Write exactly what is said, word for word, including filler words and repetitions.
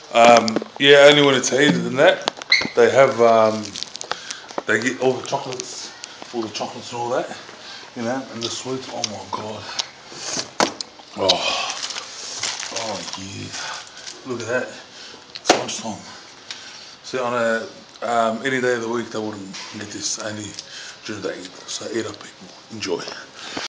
Um, yeah, only when it's heated than that. They have, um, they get all the chocolates, all the chocolates and all that, you know, and the sweets. Oh my god. Oh, oh yeah. Look at that. It's lunchtime. See, on a um, any day of the week they wouldn't get this, only during the day. So eat up, people. Enjoy.